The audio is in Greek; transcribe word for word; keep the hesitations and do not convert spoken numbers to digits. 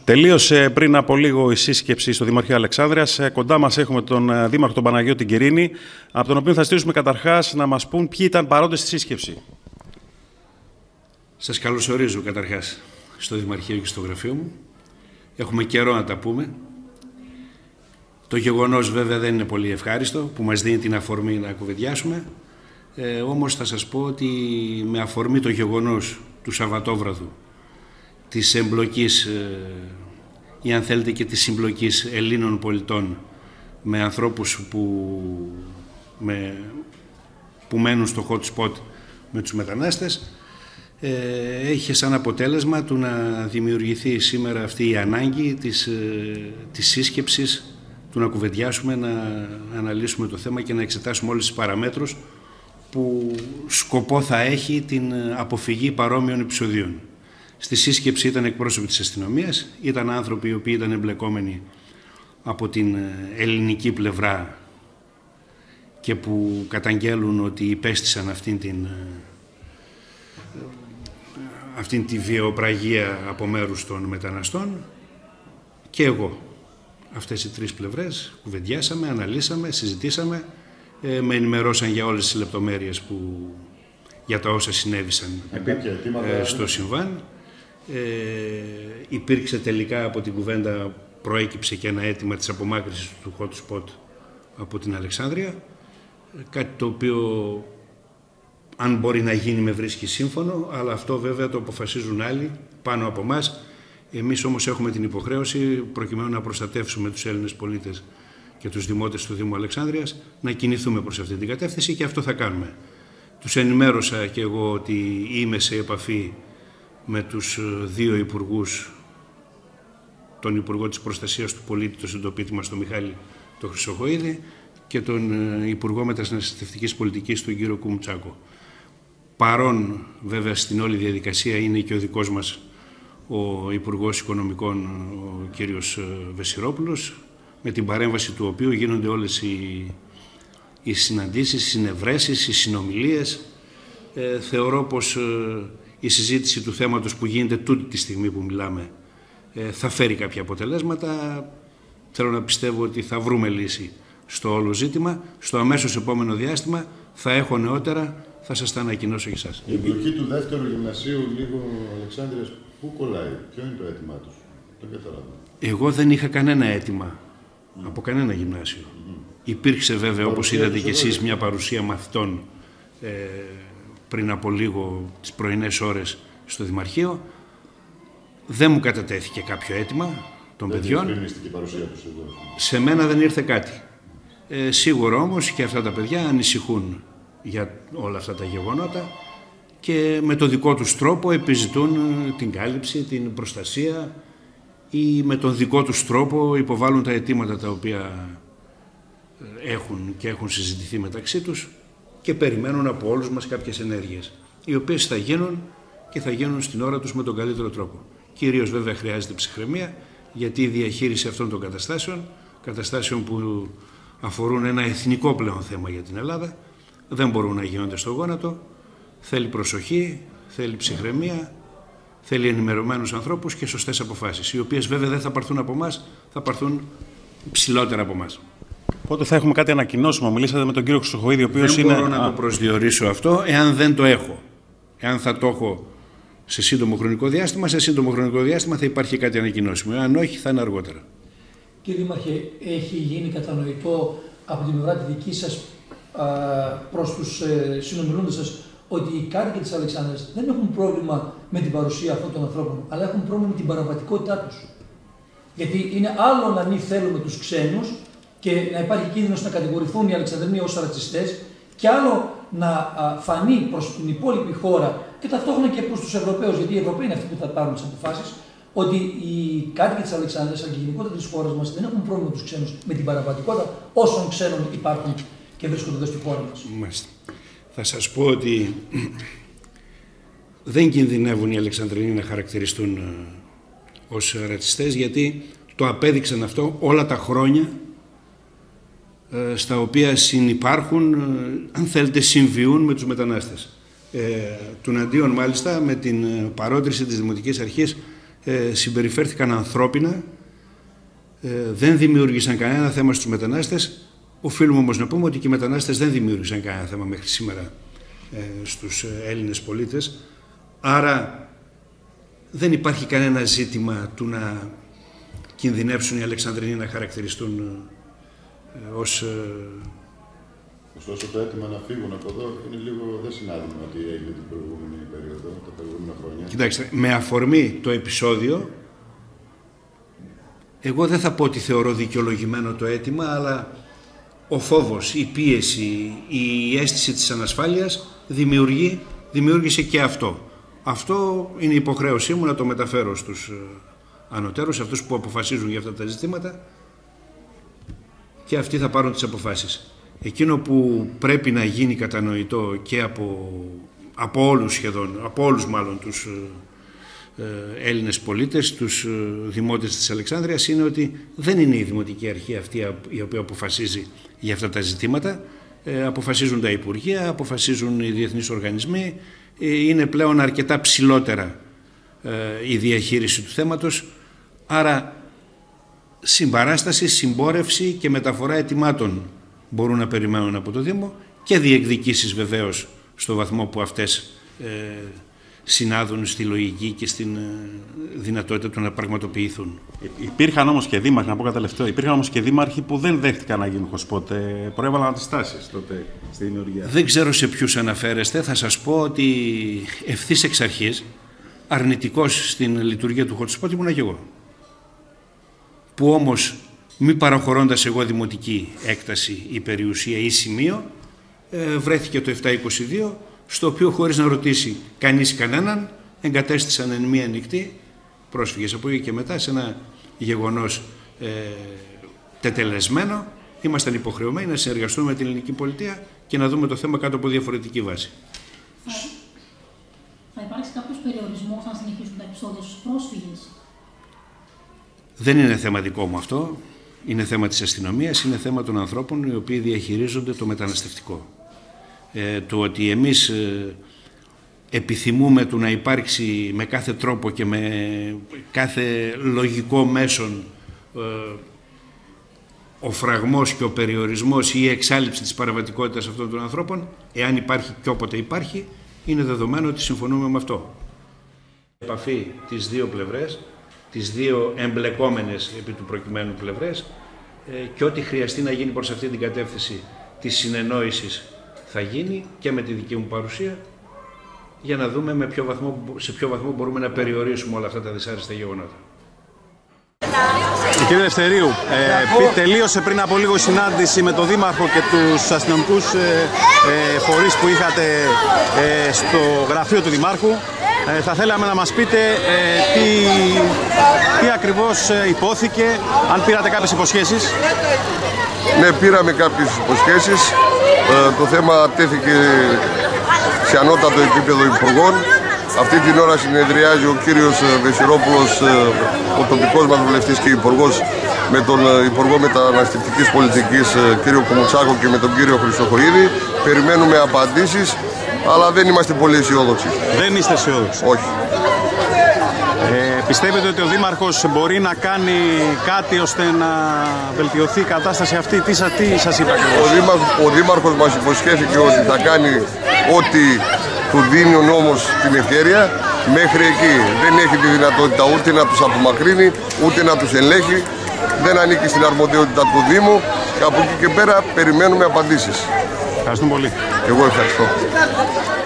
Τελείωσε πριν από λίγο η σύσκεψη στο Δημαρχείο Αλεξάνδρειας. Κοντά μας έχουμε τον Δήμαρχο τον Παναγιώτη Κυρίνη, από τον οποίο θα στήσουμε καταρχάς να μας πούν ποιοι ήταν παρόντες στη σύσκεψη. Σας καλωσορίζω καταρχάς στο Δημαρχείο και στο γραφείο μου. Έχουμε καιρό να τα πούμε. Το γεγονός βέβαια δεν είναι πολύ ευχάριστο που μας δίνει την αφορμή να κουβεντιάσουμε. Ε, όμως θα σας πω ότι με αφορμή το γεγονός του Σαββατόβραδου της εμπλοκής ε, ή αν θέλετε και της συμπλοκής Ελλήνων πολιτών με ανθρώπους που, με, που μένουν στο hot spot με τους μετανάστες, ε, έχει σαν αποτέλεσμα του να δημιουργηθεί σήμερα αυτή η ανάγκη της, ε, της σύσκεψης, του να κουβεντιάσουμε, να αναλύσουμε το θέμα και να εξετάσουμε όλες τις παραμέτρους που σκοπό θα έχει την αποφυγή παρόμοιων επεισοδίων. Στη σύσκεψη ήταν εκπρόσωποι της αστυνομίας, ήταν άνθρωποι οι οποίοι ήταν εμπλεκόμενοι από την ελληνική πλευρά και που καταγγέλουν ότι υπέστησαν αυτήν την, αυτήν τη βιαιοπραγία από μέρους των μεταναστών, και εγώ. Αυτές οι τρεις πλευρές κουβεντιάσαμε, αναλύσαμε, συζητήσαμε, ε, με ενημερώσαν για όλες τις λεπτομέρειες που, για τα όσα συνέβησαν ε, στο συμβάν. Ε, υπήρξε τελικά από την κουβέντα, προέκυψε και ένα αίτημα της απομάκρυνσης του hot spot από την Αλεξάνδρεια, κάτι το οποίο αν μπορεί να γίνει με βρίσκει σύμφωνο, αλλά αυτό βέβαια το αποφασίζουν άλλοι πάνω από εμάς. Εμείς όμως έχουμε την υποχρέωση, προκειμένου να προστατεύσουμε τους Έλληνες πολίτες και τους δημότες του Δήμου Αλεξάνδρειας, να κινηθούμε προς αυτή την κατεύθυνση, και αυτό θα κάνουμε. Τους ενημέρωσα και εγώ ότι είμαι σε επαφή με τους δύο υπουργούς, τον Υπουργό της Προστασίας του Πολίτη, τον συντοπίτη μας, τον Μιχάλη τον Χρυσοχοΐδη, και τον Υπουργό Μεταναστευτικής Πολιτικής, τον κύριο Κουμουτσάκο. Παρόν βέβαια στην όλη διαδικασία είναι και ο δικός μας ο Υπουργός Οικονομικών, ο κύριος Βεσιρόπουλος, με την παρέμβαση του οποίου γίνονται όλες οι, οι συναντήσεις, οι συνευρέσεις, οι συνομιλίες. Ε, θεωρώ πως ε, η συζήτηση του θέματος που γίνεται τούτη τη στιγμή που μιλάμε ε, θα φέρει κάποια αποτελέσματα. Θέλω να πιστεύω ότι θα βρούμε λύση στο όλο ζήτημα. Στο αμέσως επόμενο διάστημα θα έχω νεότερα, θα σας τα ανακοινώσω και εσάς. Η εμπλοκή του δεύτερου γυμνασίου λίγο Αλεξάνδρειας, πού κολλάει, ποιο είναι το αίτημά τους, δεν καταλαβαίνω. Εγώ δεν είχα κανένα αίτημα mm. από κανένα γυμνάσιο. Mm. Υπήρξε βέβαια, όπως είδατε και εσείς, μια παρουσία μαθητών ε, πριν από λίγο τις πρωινές ώρες στο Δημαρχείο. Δεν μου κατατέθηκε κάποιο αίτημα των δεν παιδιών. Η παρουσία τους εδώ. Σε μένα δεν ήρθε κάτι. Ε, σίγουρα όμως και αυτά τα παιδιά ανησυχούν για όλα αυτά τα γεγονότα και με το δικό τους τρόπο επιζητούν την κάλυψη, την προστασία, ή με τον δικό τους τρόπο υποβάλλουν τα αιτήματα τα οποία έχουν και έχουν συζητηθεί μεταξύ τους και περιμένουν από όλους μας κάποιες ενέργειες, οι οποίες θα γίνουν και θα γίνουν στην ώρα τους με τον καλύτερο τρόπο. Κυρίως βέβαια χρειάζεται ψυχραιμία, γιατί η διαχείριση αυτών των καταστάσεων, καταστάσεων που αφορούν ένα εθνικό πλέον θέμα για την Ελλάδα, δεν μπορούν να γίνονται στο γόνατο. Θέλει προσοχή, θέλει ψυχραιμία, θέλει ενημερωμένους ανθρώπους και σωστές αποφάσεις, οι οποίες βέβαια δεν θα πάρθουν από εμάς, θα πάρθουν ψηλότερα από εμάς. Πότε θα έχουμε κάτι ανακοινώσιμο? Μιλήσατε με τον κύριο Χρυσοχοΐδη, ο οποίος δεν είναι... μπορώ να το προσδιορίσω αυτό, εάν δεν το έχω. Εάν θα το έχω σε σύντομο χρονικό διάστημα, σε σύντομο χρονικό διάστημα θα υπάρχει κάτι ανακοινώσιμο. Εάν όχι, θα είναι αργότερα. Κύριε Δήμαρχε, έχει γίνει κατανοητό από την πλευρά τη δική σας προς τους ε, συνομιλούντες σας ότι οι κάτοικοι της Αλεξάνδρειας δεν έχουν πρόβλημα με την παρουσία αυτών των ανθρώπων, αλλά έχουν πρόβλημα με την παραβατικότητά τους. Γιατί είναι άλλο να μην θέλουμε τους ξένους και να υπάρχει κίνδυνος να κατηγορηθούν οι Αλεξανδρινοί ως ρατσιστές, και άλλο να α, φανεί προς την υπόλοιπη χώρα και ταυτόχρονα και προς τους Ευρωπαίους, γιατί οι Ευρωπαίοι είναι αυτοί που θα πάρουν τις αποφάσεις, ότι οι κάτοικοι της Αλεξάνδρειας, αλλά και γενικότερα της χώρας μας, δεν έχουν πρόβλημα με τους ξένους, με την παραβατικότητα όσων ξένων υπάρχουν και βρίσκονται εδώ στη χώρα μας. Μάλιστα. Θα σας πω ότι δεν κινδυνεύουν οι Αλεξανδρινοί να χαρακτηριστούν ως ρατσιστές, γιατί το απέδειξαν αυτό όλα τα χρόνια στα οποία συνυπάρχουν, αν θέλετε, συμβιούν με τους μετανάστες. Ε, τουναντίον μάλιστα με την παρότριση της Δημοτικής Αρχής ε, συμπεριφέρθηκαν ανθρώπινα, ε, δεν δημιούργησαν κανένα θέμα στους μετανάστες. Οφείλουμε όμως να πούμε ότι και οι μετανάστες δεν δημιούργησαν κανένα θέμα μέχρι σήμερα ε, στους Έλληνες πολίτες. Άρα δεν υπάρχει κανένα ζήτημα του να κινδυνεύσουν οι Αλεξανδρινοί να χαρακτηριστούν ε, ως... Ε... Ωστόσο το αίτημα να φύγουν από εδώ είναι λίγο, δεν συνάδει με ό,τι έγινε την προηγούμενη περίοδο, τα προηγούμενα χρόνια. Κοιτάξτε, με αφορμή το επεισόδιο, εγώ δεν θα πω ότι θεωρώ δικαιολογημένο το αίτημα, αλλά ο φόβος, η πίεση, η αίσθηση της ανασφάλειας δημιουργεί, δημιούργησε και αυτό. Αυτό είναι η υποχρέωσή μου να το μεταφέρω στους ανωτέρους, αυτούς που αποφασίζουν για αυτά τα ζητήματα, και αυτοί θα πάρουν τις αποφάσεις. Εκείνο που πρέπει να γίνει κατανοητό και από, από όλους σχεδόν, από όλους μάλλον τους ε, Έλληνες πολίτες, τους ε, δημότες της Αλεξάνδρειας, είναι ότι δεν είναι η Δημοτική Αρχή αυτή η οποία αποφασίζει για αυτά τα ζητήματα. Ε, αποφασίζουν τα Υπουργεία, αποφασίζουν οι διεθνείς οργανισμοί. Ε, είναι πλέον αρκετά ψηλότερα ε, η διαχείριση του θέματος. Άρα συμπαράσταση, συμπόρευση και μεταφορά αιτημάτων μπορούν να περιμένουν από το Δήμο, και διεκδικήσεις βεβαίως στο βαθμό που αυτές ε, συνάδουν στη λογική και στην ε, δυνατότητα του να πραγματοποιηθούν. Υπήρχαν όμως και δήμαρχοι, να πω κατά τελευταίο, υπήρχαν όμως και δήμαρχοι που δεν δέχτηκαν να γίνουν hotspot, προέβαλαν αντιστάσεις τότε στη δημιουργία. Δεν ξέρω σε ποιους αναφέρεστε, θα σας πω ότι ευθύς εξ αρχής αρνητικός στην λειτουργία του hotspot ήμουνα και εγώ. Που όμως, μη παραχωρώντας εγώ δημοτική έκταση ή περιουσία ή σημείο, ε, βρέθηκε το επτακόσια είκοσι δύο, στο οποίο χωρίς να ρωτήσει κανείς κανέναν, εγκατέστησαν εν μία νυχτή πρόσφυγες. Από εκεί και μετά, σε ένα γεγονός ε, τετελεσμένο, ήμασταν υποχρεωμένοι να συνεργαστούμε με την ελληνική πολιτεία και να δούμε το θέμα κάτω από διαφορετική βάση. Θα, θα υπάρξει κάποιος περιορισμός αν συνεχίσουν τα επεισόδια στους πρόσφυγες? Δεν είναι θέμα δικό μου αυτό. Είναι θέμα της αστυνομίας, είναι θέμα των ανθρώπων οι οποίοι διαχειρίζονται το μεταναστευτικό. Ε, το ότι εμείς ε, επιθυμούμε του να υπάρξει με κάθε τρόπο και με κάθε λογικό μέσον ε, ο φραγμός και ο περιορισμός ή η εξάλειψη της παραβατικότητας αυτών των ανθρώπων, εάν υπάρχει και όποτε υπάρχει, είναι δεδομένο ότι συμφωνούμε με αυτό. Επαφή τις δύο πλευρές, τις δύο εμπλεκόμενες επί του προκειμένου πλευρές, και ό,τι χρειαστεί να γίνει προς αυτή την κατεύθυνση της συνεννόησης θα γίνει και με τη δική μου παρουσία, για να δούμε με ποιο βαθμό, σε ποιο βαθμό μπορούμε να περιορίσουμε όλα αυτά τα δυσάρεστα γεγονότα. Κύριε Δευτερίου, ε, τελείωσε πριν από λίγο η συνάντηση με τον Δήμαρχο και τους αστυνομικούς ε, ε, φορείς που είχατε ε, στο γραφείο του Δημάρχου. Ε, θα θέλαμε να μας πείτε ε, τι, τι ακριβώς ε, υπόθηκε, αν πήρατε κάποιες υποσχέσεις. Ναι, πήραμε κάποιες υποσχέσεις. Ε, το θέμα τέθηκε σε ανώτατο επίπεδο υπουργών. Αυτή την ώρα συνεδριάζει ο κύριος Βεσιρόπουλος, ο τοπικός μας βουλευτής και υπουργός, με τον Υπουργό Μεταναστευτικής Πολιτικής κύριο Κουμουτσάκο και με τον κύριο Χρυσοχοΐδη. Περιμένουμε απαντήσεις, αλλά δεν είμαστε πολύ αισιόδοξοι. Δεν είστε αισιόδοξοι? Όχι. Ε, πιστεύετε ότι ο Δήμαρχος μπορεί να κάνει κάτι ώστε να βελτιωθεί η κατάσταση αυτή? Τι, τι σας είπα? Ο Δήμαρχος, ο Δήμαρχος μας υποσχέθηκε ότι θα κάνει ό,τι του δίνει ο νόμος την ευκαιρία. Μέχρι εκεί δεν έχει τη δυνατότητα ούτε να τους απομακρύνει, ούτε να τους ελέγχει. Δεν ανήκει στην αρμοδιότητα του Δήμου και από εκεί και πέρα περιμένουμε απαντήσεις. Ευχαριστούμε πολύ. Εγώ ευχαριστώ.